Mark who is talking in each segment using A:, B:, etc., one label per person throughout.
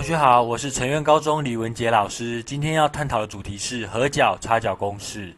A: 学好，我是成院高中李文杰老师。今天要探讨的主题是合角擦角公式。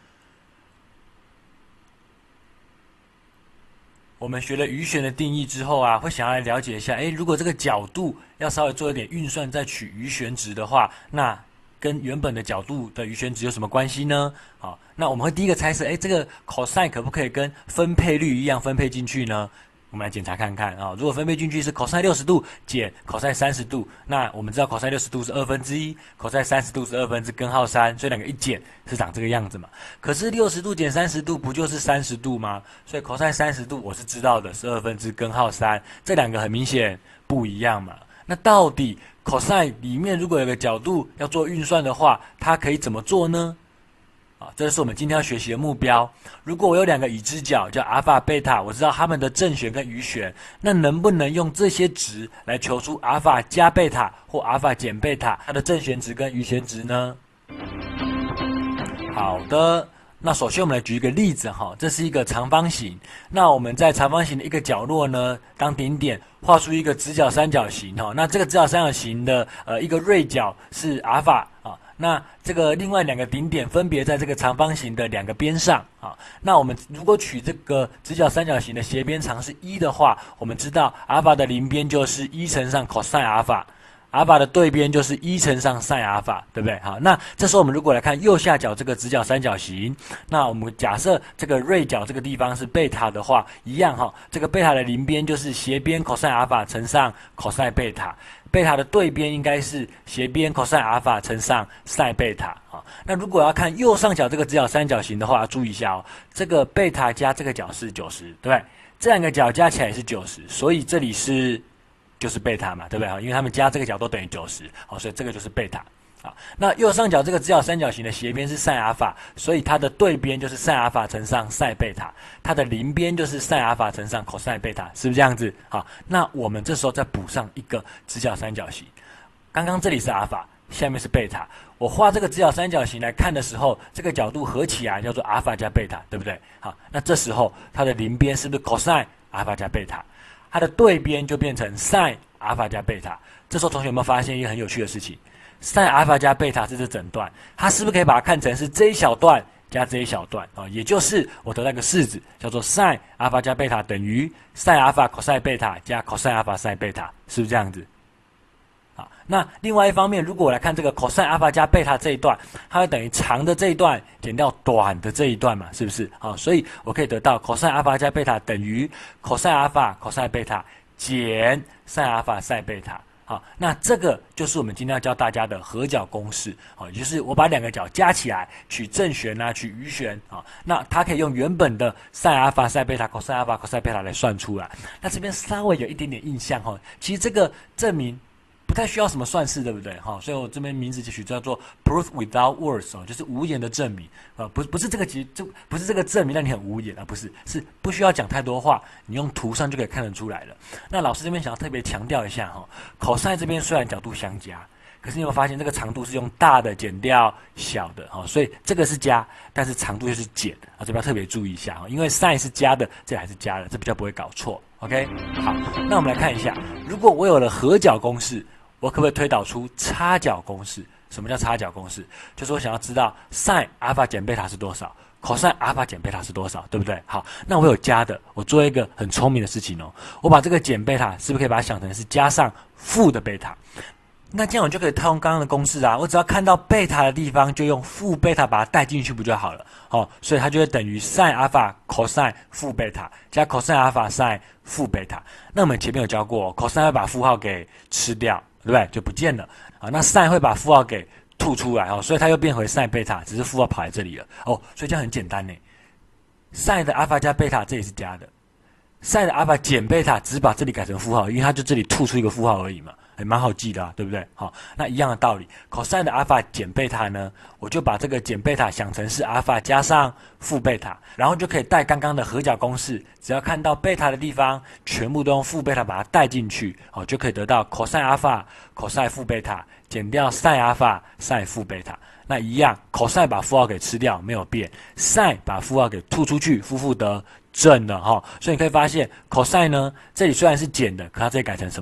A: 我们学了余弦的定义之后啊，会想要来了解一下，如果这个角度要稍微做一点运算，再取余弦值的话，那跟原本的角度的余弦值有什么关系呢？好，那我们会第一个猜测，这个 cosine 可不可以跟分配率一样分配进去呢？我们来检查看看啊，如果分配进去是 cosine 60度减 cosine 30度，那我们知道 cosine 60度是1/2 ，cosine 30度是3/2，所以两个一减是长这个样子嘛。可是60度减30度不就是30度吗？所以 cosine 30度我是知道的是3/2，这两个很明显不一样嘛。那到底 cosine 里面如果有个角度要做运算的话，它可以怎么做呢？这是我们今天要学习的目标。如果我有两个已知角叫阿法、贝塔，我知道它们的正弦跟余弦，那能不能用这些值来求出阿法加贝塔或阿法减贝塔它的正弦值跟余弦值呢？好的，那首先我们来举一个例子哈，这是一个长方形，那我们在长方形的一个角落呢，当顶点画出一个直角三角形哈，那这个直角三角形的一个锐角是阿法啊。那这个另外两个顶点分别在这个长方形的两个边上啊。那我们如果取这个直角三角形的斜边长是1的话，我们知道阿法的邻边就是1乘上 cosine 阿法，阿法的对边就是1乘上 sin 阿法，对不对？好，那这时候我们如果来看右下角这个直角三角形，那我们假设这个锐角这个地方是贝塔的话，一样哈，这个贝塔的邻边就是斜边 cosine 阿法乘上 cosine 贝塔。贝塔的对边应该是斜边 cosine 阿法乘上 sin 贝塔啊。那如果要看右上角这个直角三角形的话，注意一下哦，这个贝塔加这个角是90，对不对？这两个角加起来是90，所以这里就是贝塔嘛，对不对？因为他们加这个角都等于90，好，所以这个就是贝塔。那右上角这个直角三角形的斜边是 sin 阿法，所以它的对边就是 sin 阿法乘上 sin 贝塔，它的邻边就是 sin 阿法乘上 cosine 贝塔，是不是这样子？好，那我们这时候再补上一个直角三角形，刚刚这里是阿法，下面是贝塔，我画这个直角三角形来看的时候，这个角度合起来叫做阿法加贝塔，对不对？好，那这时候它的邻边是不是 cosine 阿法加贝塔？它的对边就变成 sin 阿法加贝塔。这时候同学有没有发现一个很有趣的事情？sin 阿法加贝塔是这整段，它是不是可以把它看成是这一小段加这一小段啊？也就是我得到一个式子叫做 sin 阿法加贝塔等于 sin 阿法 cosine 贝塔加 cosine 阿法 sin 贝塔，是不是这样子？好，那另外一方面，如果我来看这个 cosine 阿法加贝塔这一段，它会等于长的这一段减掉短的这一段嘛，是不是？好，所以我可以得到 cosine 阿法加贝塔等于 cosine 阿法 cosine 贝塔减 sin 阿法 sin 贝塔。好，那这个就是我们今天要教大家的合角公式，好，也就是我把两个角加起来，取正弦啊，取余弦啊，那它可以用原本的 sin 阿法 sin 贝塔 cosine 阿法 cosine 贝塔来算出来。那这边稍微有一点点印象哈，其实这个证明不太需要什么算式，对不对？哈，所以我这边名字就取叫做 proof without words 哦，就是无言的证明不是这个不是这个证明让你很无言啊，不是，是不需要讲太多话，你用图上就可以看得出来了。那老师这边想要特别强调一下哈，cosine 这边虽然角度相加，可是你有没有发现这个长度是用大的减掉小的哈，所以这个是加，但是长度又是减啊，这边要特别注意一下哈，因为 sin 是加的，这还是加的，这比较不会搞错。OK， 好，那我们来看一下，如果我有了合角公式，我可不可以推导出擦角公式？什么叫擦角公式？就是我想要知道 sin 阿法减贝塔是多少 ，cosine 阿法减贝塔是多少，对不对？好，那我有加的，我做一个很聪明的事情哦，我把这个减贝塔是不是可以把它想成是加上负的贝塔？那这样我就可以套用刚刚的公式啊，我只要看到贝塔的地方，就用负贝塔把它带进去不就好了？哦，所以它就会等于 sin 阿法 cosine 负贝塔加 cosine 阿法 sin 负贝塔。那我们前面有教过，cosine 会把负号给吃掉，对不对？就不见了啊。那 sin 会把负号给吐出来哦，所以它又变回 sin 贝塔，只是负号跑在这里了哦。所以这样很简单呢。sin 的阿法加贝塔这也是加的，sin 的阿法减贝塔只是把这里改成负号，因为它就这里吐出一个负号而已嘛。也蛮好记的啊，对不对？好，那一样的道理 ，cosine 的阿法减贝塔呢，我就把这个减贝塔想成是阿法加上负贝塔，然后就可以带刚刚的合角公式，只要看到贝塔的地方，全部都用负贝塔把它带进去，好，就可以得到 cosine 阿法 cosine 负贝塔减掉 sin 阿法 sin 负贝塔。那一样 ，cosine 把负号给吃掉没有变 ，sin 把负号给吐出去，负得正了哈。所以你可以发现 cosine 呢，这里虽然是减的，可它这里改成什么？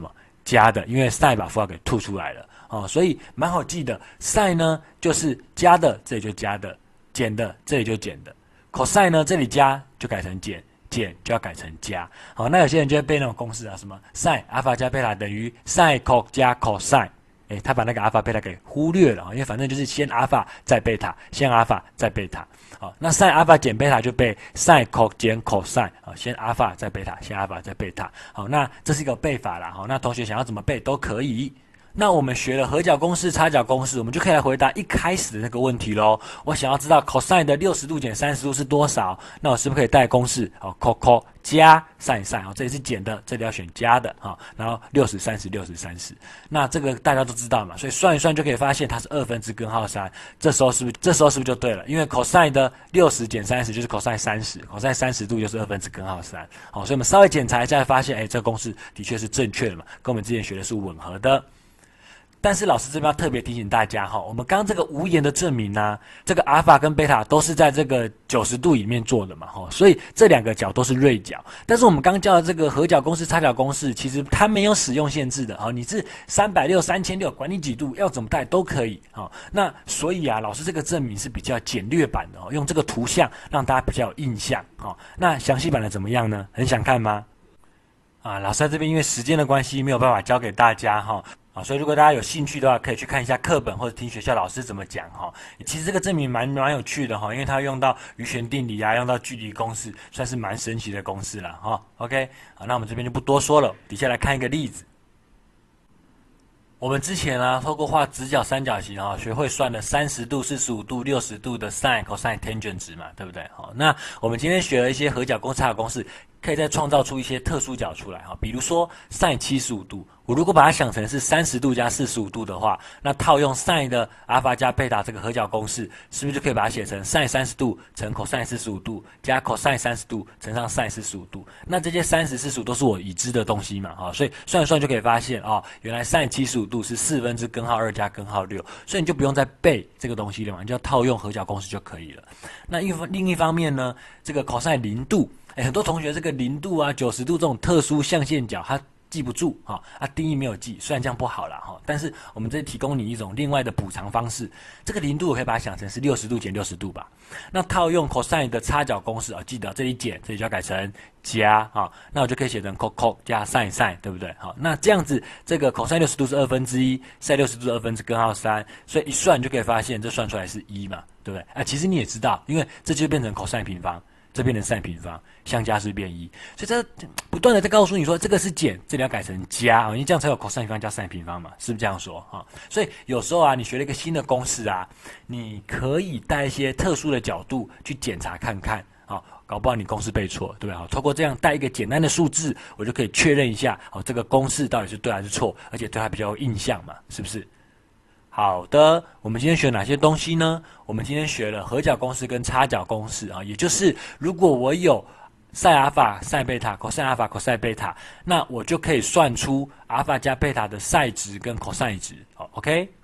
A: 加的，因为 sin 把负号给吐出来了哦，所以蛮好记的。sin 呢就是加的，这里就加的；减的，这里就减的。cos 呢这里加就改成减，减就要改成加。好，那有些人就会背那种公式啊，什么 sin 阿尔法加贝塔等于 sin cos 加 cos。他把那个阿尔法贝塔给忽略了，因为反正就是先阿尔法再贝塔，先阿尔法再贝塔。好，那 sin 阿尔法减贝塔就被 sin cos 减 cos， 先阿尔法再贝塔，先阿尔法再贝塔。好，那这是一个背法啦。好，那同学想要怎么背都可以。那我们学了合角公式、差角公式，我们就可以来回答一开始的那个问题咯。我想要知道 cos 的60度减30度是多少，那我是不是可以带公式？cos 加 sin， 这里是减的，这里要选加的然后60 30 60 30，那这个大家都知道嘛，所以算一算就可以发现它是2分之根号3。这时候是不是就对了？因为 cos 的60减30就是 cos 30，cos 30度就是2分之根号3。好，所以我们稍微检查一下，发现这个公式的确是正确的嘛，跟我们之前学的是吻合的。但是老师这边要特别提醒大家我们刚刚这个无言的证明呢，这个阿尔法跟贝塔都是在这个90度里面做的嘛所以这两个角都是锐角。但是我们刚教的这个合角公式、差角公式，其实它没有使用限制的你是360、3600，管你几度要怎么带都可以那所以老师这个证明是比较简略版的用这个图像让大家比较有印象那详细版的怎么样呢？很想看吗？老师在这边因为时间的关系没有办法教给大家所以如果大家有兴趣的话，可以去看一下课本或者听学校老师怎么讲其实这个证明蛮有趣的因为它用到余弦定理用到距离公式，算是蛮神奇的公式了OK， 好，那我们这边就不多说了，底下来看一个例子。我们之前透过画直角三角形学会算了30度、45度、60度的 sin、cos、tangent 值嘛，对不对？那我们今天学了一些合角公式、差角公式，可以再创造出一些特殊角出来比如说 sin 75度，我如果把它想成是30度加45度的话，那套用 sin 的阿尔法加贝塔这个合角公式，是不是就可以把它写成 sin 30度乘 cos 45度加 cos 30度乘上 sin 45度？那这些30、45都是我已知的东西嘛所以算一算就可以发现原来 sin 75度是4分之根号2加根号6，所以你就不用再背这个东西了嘛，你就要套用合角公式就可以了。那另一方面呢，这个 cos 0度，很多同学这个0度90度这种特殊象限角，它记不住定义没有记，虽然这样不好啦但是我们这里提供你一种另外的补偿方式。这个0度我可以把它想成是60度减60度吧。那套用 cos 的差角公式记得这里减，这里就要改成加那我就可以写成 cos 加 sin， 对不对？那这样子这个 cos 60度是1/2， sin 60度是2分之根号3，所以一算就可以发现这算出来是1嘛，对不对？其实你也知道，因为这就变成 cos 平方，这变成 sin 平方，相加是变1，所以这不断的在告诉你说这个是减，这里要改成加因为这样才有 cos 平方加 sin 平方嘛，是不是这样说所以有时候你学了一个新的公式你可以带一些特殊的角度去检查看看搞不好你公式背错，对不对？透过这样带一个简单的数字，我就可以确认一下这个公式到底是对还是错，而且对它比较有印象嘛，是不是？好的，我们今天学哪些东西呢？我们今天学了合角公式跟差角公式也就是如果我有 sin 阿尔法、sin 贝塔、cos 阿尔法、cos 贝塔，那我就可以算出阿尔法加贝塔的 sin 值跟 cos 值，OK？